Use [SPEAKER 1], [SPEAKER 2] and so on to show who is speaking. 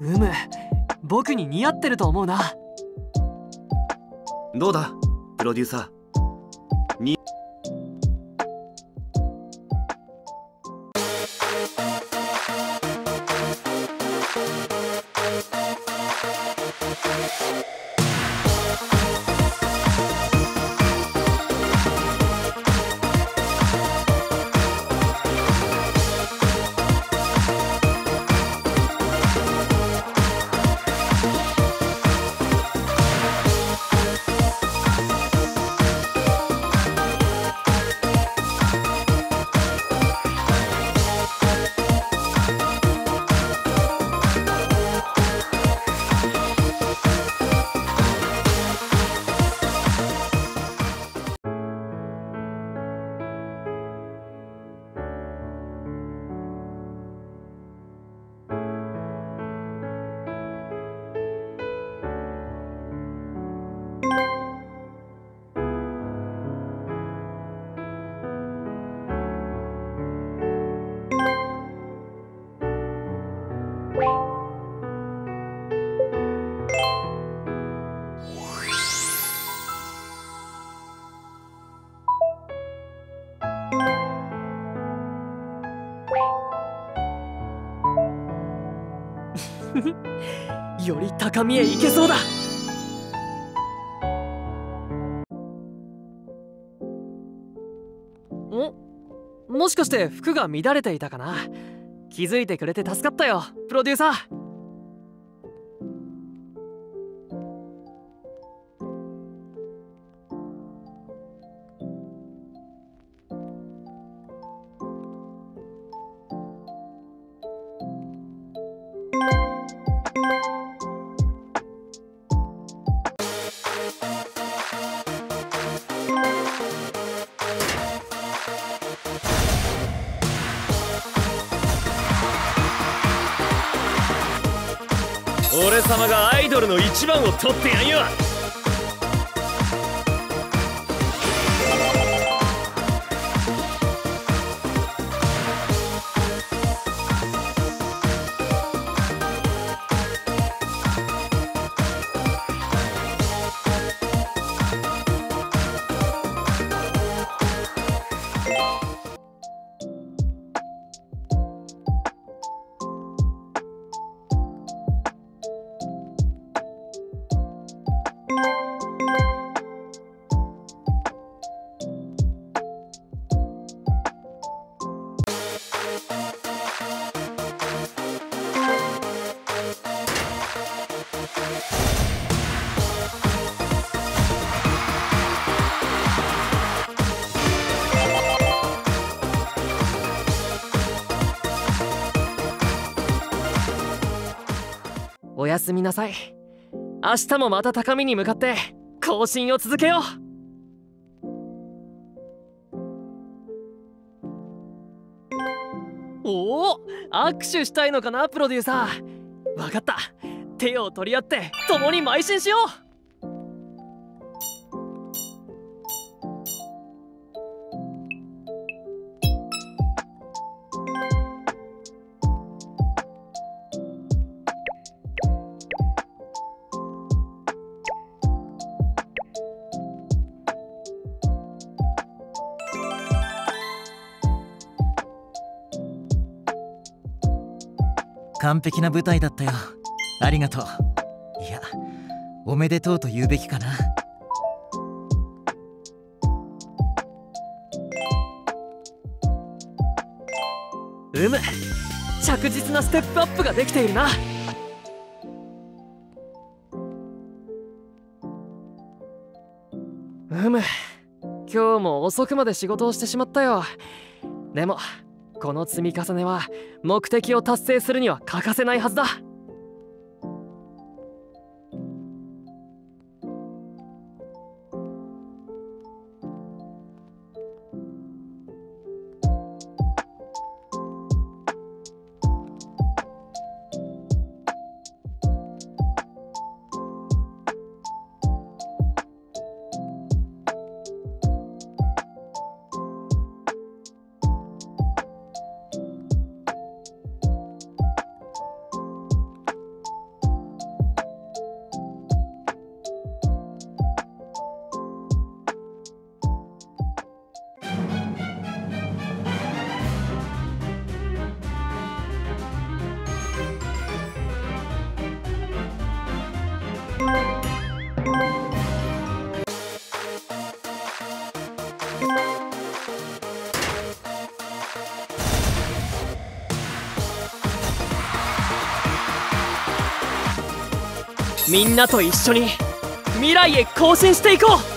[SPEAKER 1] 僕に似合ってると思うな。
[SPEAKER 2] どうだプロデューサー。
[SPEAKER 1] より高みへ行けそうだ。もしかして服が乱れていたかな。気づいてくれて助かったよプロデューサー。
[SPEAKER 2] 俺様がアイドルの一番を取ってやんよ。
[SPEAKER 1] おやすみなさい。明日もまた高みに向かって更新を続けよう。おお、握手したいのかなプロデューサー。わかった、手を取り合って共に邁進しよう。
[SPEAKER 3] 完璧な舞台だったよ。ありがとう。いや、おめでとうと言うべきかな。
[SPEAKER 1] 着実なステップアップができているな。今日も遅くまで仕事をしてしまったよ。でもこの積み重ねは目的を達成するには欠かせないはずだ。 みんなと一緒に未来へ更新していこう。